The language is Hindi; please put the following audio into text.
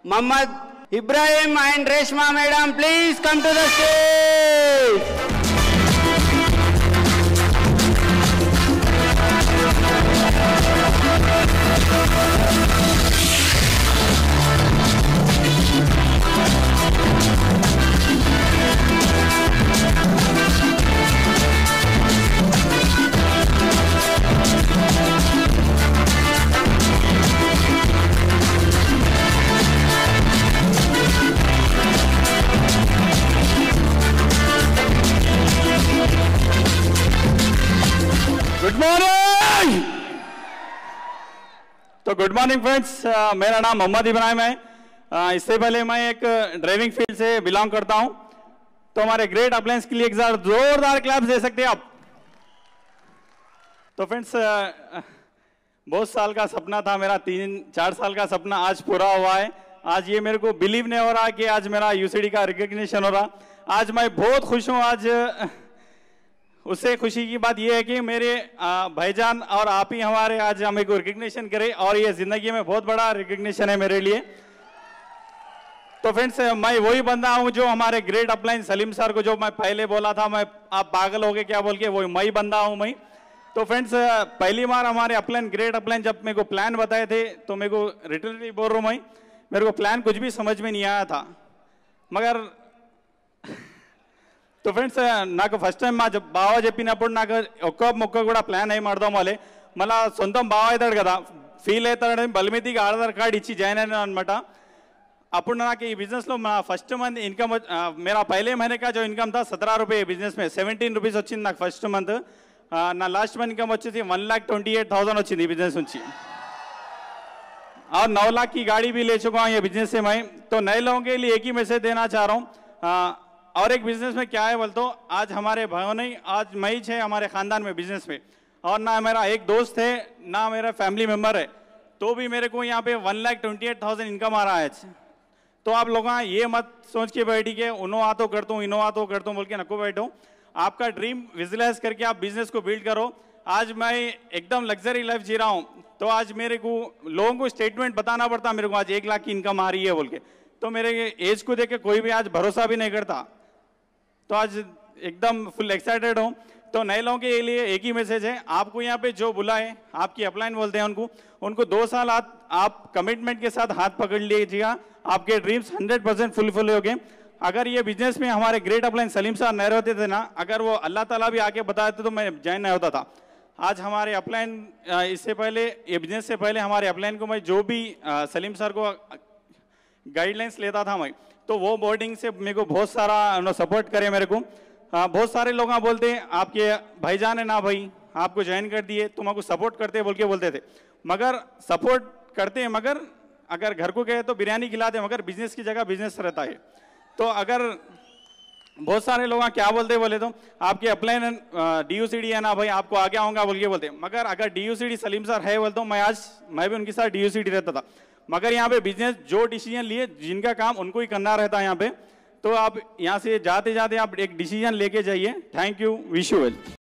Mohammad Ibrahim and Reshma madam, please come to the stage. Good morning. तो गुड मॉर्निंग फ्रेंड्स, मेरा नाम मोहम्मद इब्राहिम है। इससे पहले मैं एक ड्राइविंग फील्ड से बिलोंग करता हूं, तो हमारे ग्रेट अप्लायंस के लिए एक जोरदार क्लैप्स दे सकते हैं आप। तो फ्रेंड्स, बहुत साल का सपना था मेरा, 3-4 साल का सपना आज पूरा हुआ है। आज ये मेरे को बिलीव नहीं हो रहा कि आज मेरा यूसीडी का रिकग्निशन हो रहा। आज मैं बहुत खुश हूं। आज उससे खुशी की बात यह है कि मेरे भाईजान और आप ही हमारे आज हमें को रिकग्निशन करे, और ये जिंदगी में बहुत बड़ा रिकग्निशन है मेरे लिए। तो फ्रेंड्स, मैं वही बंदा हूं जो हमारे ग्रेट अप्लायंस सलीम सर को, जो मैं पहले बोला था मैं आप पागल हो गए क्या बोल के, वही मैं बंदा हूं मैं। तो फ्रेंड्स, पहली बार हमारे अपलायन ग्रेट अपलायन जब मेरे को प्लान बताए थे, तो मेरे को रिटर्नली बोल रहा हूं मैं, मेरे को प्लान कुछ भी समझ में नहीं आया था। मगर तो ఫ్రెండ్స్, నాకు ఫస్ట్ టైం మా బావ చెప్పినప్పుడు నాకు ఒక్క మొక్క కూడా ప్లాన్ అయి మాడదాం వాళ్ళే, మళ్ళీ సొంతం బావ అవుతాడు కదా, ఫీల్ అవుతాడని బలిమితికి ఆధార్ కార్డు ఇచ్చి జాయిన్ అయినా అనమాట। అప్పుడు నాకు ఈ బిజినెస్లో మా ఫస్ట్ మంత్ ఇన్కమ్, मेरा पहले महीने का जो इनकम था 17 रुपये, बिजनेस में 17 रुपीस వచ్చింది నాకు ఫస్ట్ మంత్। నా లాస్ట్ మంత్ ఇన్కమ్ వచ్చేసి 1,28,000 వచ్చింది ఈ బిజిनेस నుంచి, और 9 लाख की गाड़ी भी ले चुका हूँ ये बिजनेस से मैं। तो नए लोगों के लिए एक ही मैसेज देना चाह रहा हूँ। और एक बिजनेस में क्या है बोल तो, आज हमारे भाइयों नहीं, आज मैं ही है हमारे खानदान में बिजनेस में, और ना मेरा एक दोस्त है ना मेरा फैमिली मेंबर है, तो भी मेरे को यहाँ पे 1,28,000 इनकम आ रहा है। तो आप लोग ये मत सोच के बैठी के उनो आ तो करता हूँ इनो आ तो करता हूँ बोल के नको बैठो। आपका ड्रीम विजुअलाइज करके आप बिजनेस को बिल्ड करो। आज मैं एकदम लग्जरी लाइफ जी रहा हूँ, तो आज मेरे को लोगों को स्टेटमेंट बताना पड़ता, मेरे को आज 1 लाख की इनकम आ रही है बोल के, तो मेरे एज को देख के कोई भी आज भरोसा भी नहीं करता। तो आज एकदम फुल एक्साइटेड हूँ। तो नए लोगों के लिए एक ही मैसेज है, आपको यहाँ पे जो बुलाए, आपकी अपलाइन बोलते हैं उनको 2 साल आप कमिटमेंट के साथ हाथ पकड़ लीजिएगा, आपके ड्रीम्स 100% फुलफिल हो गए। अगर ये बिजनेस में हमारे ग्रेट अपलाइन सलीम साहब नहीं रहते थे ना, अगर वो अल्लाह ताला भी आके बताए थे तो मैं ज्वाइन नहीं होता था। आज हमारे अपलाइन, इससे पहले ये बिजनेस से पहले हमारे अपलाइन को मैं जो भी सलीम सर को गाइडलाइंस लेता था मैं, तो वो बोर्डिंग से मेरे को बहुत सारा सपोर्ट करे मेरे को। बहुत सारे लोग बोलते हैं आपके भाईजान है ना भाई, आपको ज्वाइन कर दिए तो आपको सपोर्ट करते बोल के बोलते थे, मगर सपोर्ट करते हैं, मगर अगर घर को गए तो बिरयानी खिलाते, मगर बिजनेस की जगह बिजनेस रहता है। तो अगर बहुत सारे लोग क्या बोलते बोले तो आपके अप्लाइन DUCD है ना भाई, आपको आगे आऊँगा बोल के बोलते, मगर अगर DUCD सलीम सर है बोलते मैं आज मैं भी उनके साथ DUCD रहता था। मगर यहाँ पे बिजनेस जो डिसीजन लिए, जिनका काम उनको ही करना रहता है यहाँ पे। तो आप यहाँ से जाते जाते आप एक डिसीजन लेके जाइए। Thank you, wish you well.